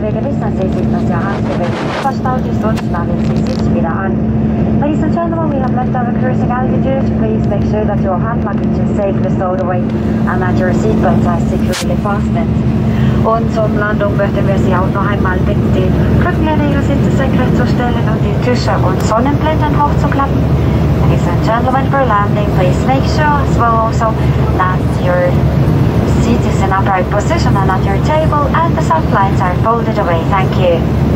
vid vissa sidor jag har vid första audiostundna vid sits vid an. Ladies and gentlemen, we have left our cruising altitude. Please make sure that your hand luggage is safely stowed away and that your seatbelts are securely fastened. Und zum Landung möchten wir Sie auch noch einmal bitten, die Rücklehne Ihrer Sitze senkrecht zu stellen und die Tische und Sonnenblenden hochzuklappen. Ladies and gentlemen, for landing, please make sure as well also that your seat is in upright position and at your table and the soft lines are folded away. Thank you.